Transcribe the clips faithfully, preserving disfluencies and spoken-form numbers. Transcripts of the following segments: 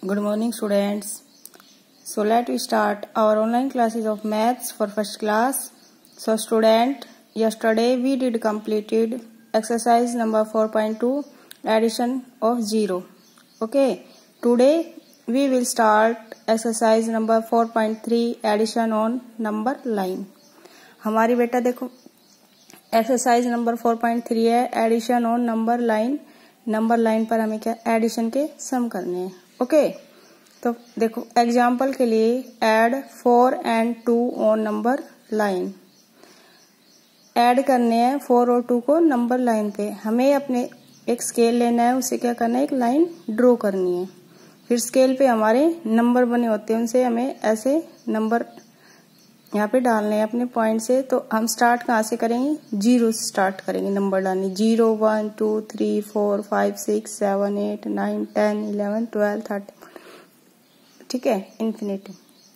Good morning, students. So let we start our online classes of maths for first class. So student, yesterday we did completed exercise number four point two, addition of zero. Okay, today we will start exercise number four point three, addition on number line. हमारी बेटा देखो exercise number four point three है, addition on number line. Number line पर हमें क्या addition के सम करने हैं. ओके, तो देखो एग्जाम्पल के लिए add four and two on number line. Add करने हैं फोर और टू को नंबर लाइन पे. हमें अपने एक स्केल लेना है, उसे क्या करना है, एक लाइन ड्रॉ करनी है. फिर स्केल पे हमारे नंबर बने होते हैं, उनसे हमें ऐसे नंबर यहाँ पे डालने हैं अपने पॉइंट से. तो हम स्टार्ट कहाँ से करेंगे, जीरो से स्टार्ट करेंगे नंबर डालने. Zero one two three four five six seven eight nine ten eleven twelve thirteen, ठीक है, इन्फिनिटी.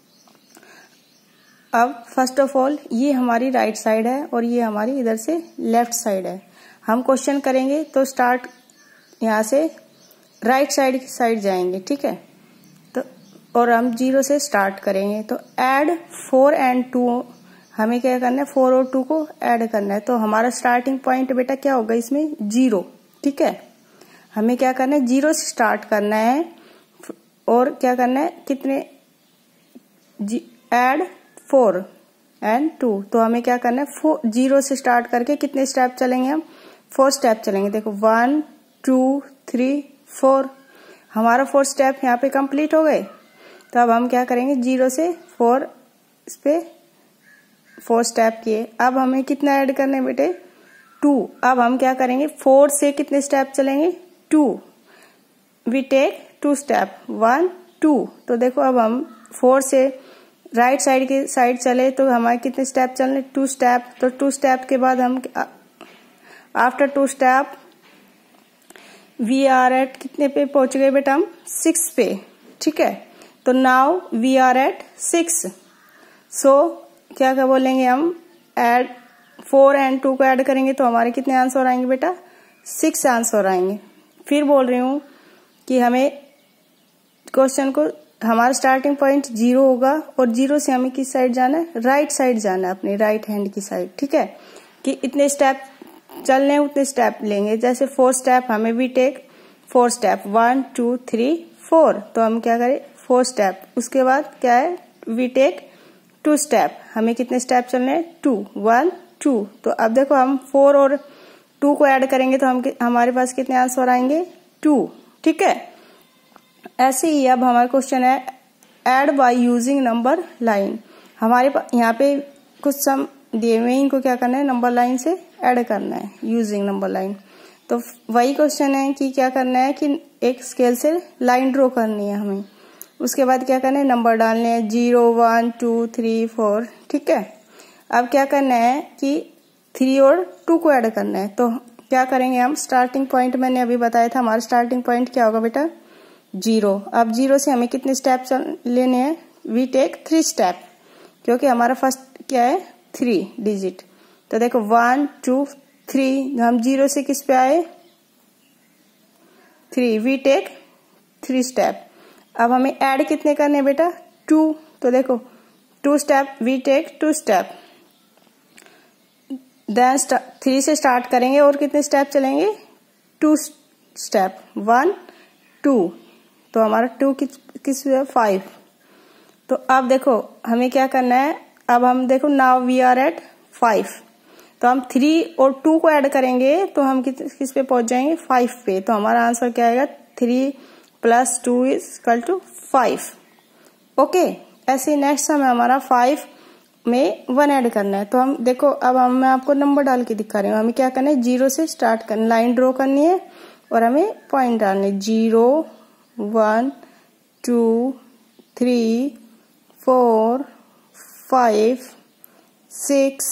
अब फर्स्ट ऑफ ऑल ये हमारी राइट साइड है और ये हमारी इधर से लेफ्ट साइड है. हम क्वेश्चन करेंगे तो स्टार्ट यहाँ से राइट साइड की साइड जाएंगे, ठीक है. और हम जीरो से स्टार्ट करेंगे. तो ऐड फोर एंड टू, हमें क्या करना है, फोर और टू को ऐड करना है. तो हमारा स्टार्टिंग पॉइंट बेटा क्या होगा इसमें, जीरो, ठीक है. हमें क्या करना है, जीरो से स्टार्ट करना है. और क्या करना है, कितने, ऐड फोर एंड टू. तो हमें क्या करना है, फोर जीरो से स्टार्ट करके कितने स्टेप चलेंगे, हम फोर स्टेप चलेंगे. देखो वन टू थ्री फोर, हमारा फोर स्टेप यहाँ पे कंप्लीट हो गए. तो अब हम क्या करेंगे, जीरो से फोर, इस पे फोर स्टेप किए. अब हमें कितना ऐड करना है बेटे, टू. अब हम क्या करेंगे, फोर से कितने स्टेप चलेंगे, two. We take two step, one two. तो देखो अब हम फोर से राइट साइड की साइड चले तो हमारे कितने स्टेप चलने, टू स्टेप. तो टू स्टेप के बाद हम after two step we are at कितने पे पहुंच गए बेटा, हम सिक्स पे, ठीक है. तो now we are at six. So क्या क्या बोलेंगे हम, ऐड फोर एंड टू को ऐड करेंगे तो हमारे कितने आंसर आएंगे बेटा, सिक्स आंसर आएंगे. फिर बोल रही हूँ कि हमें क्वेश्चन को, हमारा स्टार्टिंग पॉइंट जीरो होगा और जीरो से हमें किस साइड जाना है, राइट साइड जाना है, अपने राइट हैंड की साइड, ठीक है. कि इतने स्टेप चलने हैं उतने स्टेप लेंगे. जैसे फोर स्टेप, हमें भी take four step, one two three four. तो हम क्या करें, फोर स्टेप. उसके बाद क्या है, वी टेक टू स्टेप. हमें कितने स्टेप चलने हैं, टू, वन टू. तो अब देखो हम फोर और टू को ऐड करेंगे तो हम हमारे पास कितने आंसर आएंगे, टू, ठीक है. ऐसे ही अब हमारा क्वेश्चन है add by using number line. हमारे पास यहाँ पे कुछ सम दिए हुए, इनको क्या करना है, नंबर लाइन से ऐड करना है यूजिंग नंबर लाइन. तो वही क्वेश्चन है कि क्या करना है कि एक स्केल से लाइन ड्रॉ करनी है हमें. उसके बाद क्या करना है, नंबर डालने हैं, zero one two three four, ठीक है. अब क्या करना है कि थ्री और टू को ऐड करना है. तो क्या करेंगे हम, स्टार्टिंग पॉइंट मैंने अभी बताया था, हमारा स्टार्टिंग पॉइंट क्या होगा बेटा, जीरो. अब जीरो से हमें कितने स्टेप लेने हैं, वी टेक थ्री स्टेप, क्योंकि हमारा फर्स्ट क्या है, थ्री डिजिट. तो देखो वन टू थ्री, हम जीरो से किस पे आए, three. We take three step. अब हमें ऐड कितने करने बेटा, टू. तो देखो two step, we take two step. Then three से स्टार्ट करेंगे और कितने स्टेप चलेंगे, टू स्टेप, वन टू. तो हमारा टू किस किस फाइव. तो अब देखो हमें क्या करना है, अब हम देखो now we are at five. तो हम थ्री और टू को ऐड करेंगे तो हम किस किस पे पहुंच जाएंगे, फाइव पे. तो हमारा आंसर क्या आएगा, three plus two is equal to five. Okay, ऐसे नेक्स्ट समय हमारा फाइव में वन ऐड करना है. तो हम देखो अब हम मैं आपको नंबर डाल के दिखा रही हूँ. हमें क्या करना है, जीरो से स्टार्ट करना, लाइन ड्रॉ करनी है और हमें पॉइंट डालने, zero one two three four five six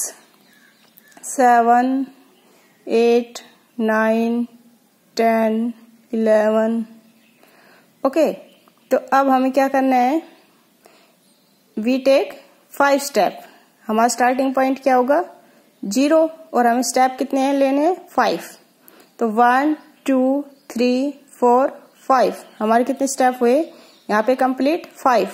seven eight nine ten eleven. Okay, तो अब हमें क्या करना है, वी टेक फाइव स्टेप. हमारा स्टार्टिंग पॉइंट क्या होगा, जीरो, और हमें स्टेप कितने हैं लेने हैं, फाइव. तो one two three four five, हमारे कितने स्टेप हुए, यहाँ पे complete five.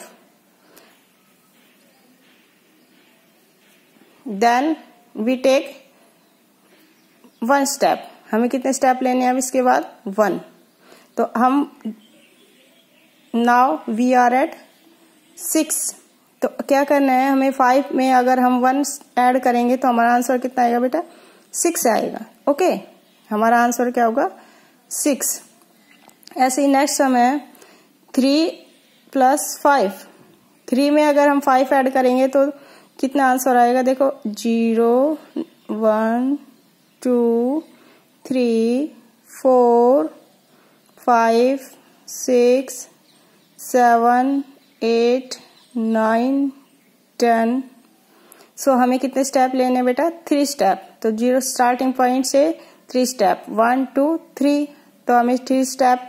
Then we take one step. हमें कितने स्टेप लेने हैं अब इसके बाद? वन। तो हम now we are at six. तो क्या करना है हमें? फाइव में अगर हम वन ऐड करेंगे तो हमारा आंसर कितना आएगा बेटा? सिक्स आएगा। ओके, हमारा आंसर क्या होगा? सिक्स। ऐसे ही नेक्स्ट समय थ्री प्लस फाइव। थ्री में अगर हम फाइव ऐड करेंगे तो कितना आंसर आएगा? देखो, zero, one, two, three, four, five, six, seven, eight, nine, ten. So हमें कितने स्टेप लेने बेटा? Three step. तो जीरो स्टार्टिंग पॉइंट से three step, one two three, तो हमें three step.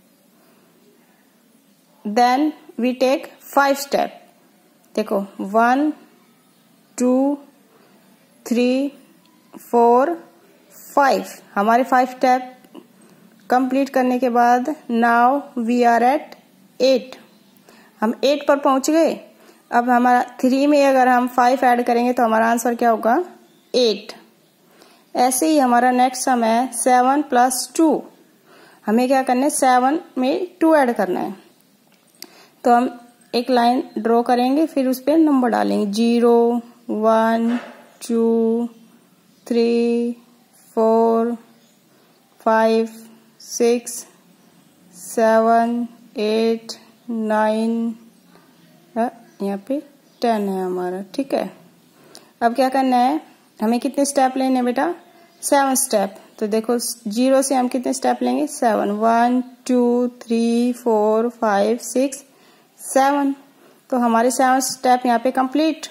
Then we take five step. देखो, one, two, three, four, five. हमारे फाइव स्टेप कंप्लीट करने के बाद now we are at eight. हम एट पर पहुंच गए। अब हमारा थ्री में अगर हम फाइव ऐड करेंगे तो हमारा आंसर क्या होगा? एट। ऐसे ही हमारा नेक्स्ट सम है सेवन प्लस टू। हमें क्या करना है? सेवन में टू ऐड करना है। तो हम एक लाइन ड्रॉ करेंगे, फिर उस पर नंबर डालेंगे, zero, one, two, three, four, five, six, seven, eight, nine, यहाँ पे टेन है हमारा। ठीक है, अब क्या करना है? हमें कितने स्टेप लेने हैं बेटा? Seven step. तो देखो, जीरो से हम कितने स्टेप लेंगे? Seven. One, two, three, four, five, six, seven. तो हमारे सेवन स्टेप यहाँ पे complete.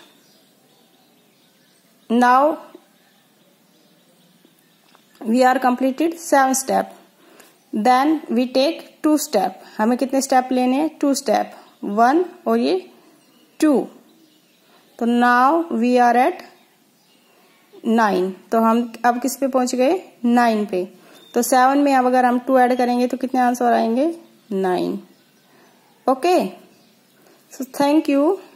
Now we are completed seven step. Then we take two step. हमें कितने स्टेप लेने हैं? टू स्टेप, वन और ये टू। तो now we are at nine. तो हम अब किस पे पहुंच गए? नाइन पे। तो सेवन में अब अगर हम टू ऐड करेंगे तो कितने आंसर आएंगे? Nine. Okay, so thank you.